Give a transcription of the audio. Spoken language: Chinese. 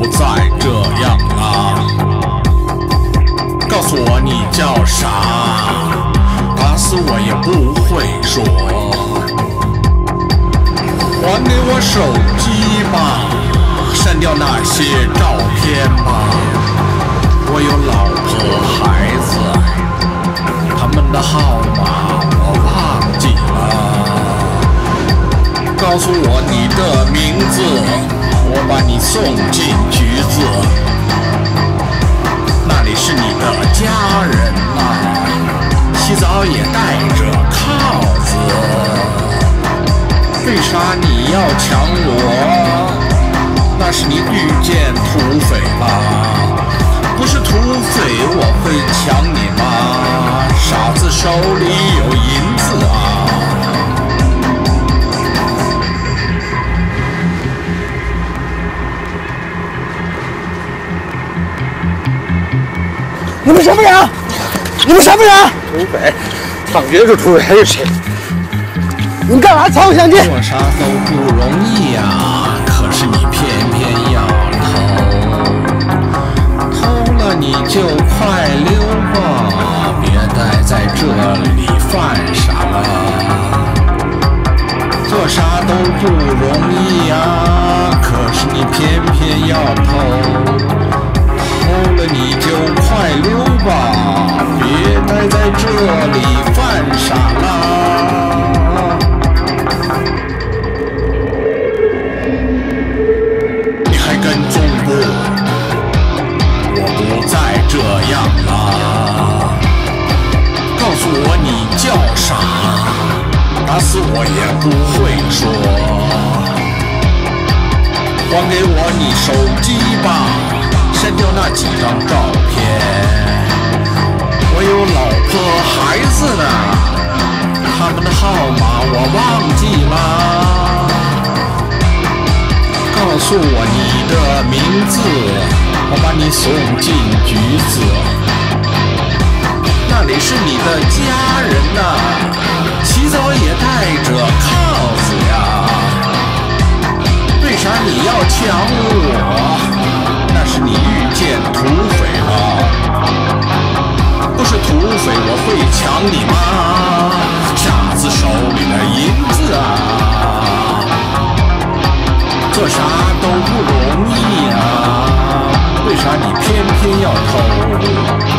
不再这样了。告诉我你叫啥？打死我也不会说。还给我手机吧，删掉那些照片吧。我有老婆孩子，他们的号码我忘记了。告诉我你的名字，我把你送进局子。那里是你的家人啊，洗澡也带着铐子。为啥你要抢我？那是你遇见土匪了。不是土匪我会抢你吗？傻子手里有银子啊。 你们什么人？你们什么人？ 土匪，上街是土匪还是谁？ 你干嘛抢我相机？ 做啥都不容易呀，可是你偏偏要偷了你就快溜吧，别待在这里犯傻了。做啥都不容易呀，可是你偏偏要偷了你就快溜吧，别待在这里犯傻了。你还跟踪不？我不再这样了。告诉我你叫啥？打死我也不会说。还给我你手机吧，删掉那几张照片。我有老婆孩子呢，他们的号码我忘记了。告诉我你的名字，我把你送进局子。那里是你的家人呐，洗澡也带着铐子呀。为啥你要抢我？那是你遇见土匪了。不是土匪我会抢你吗？傻子手里的银子啊。做啥都不容易啊，为啥你偏偏要偷？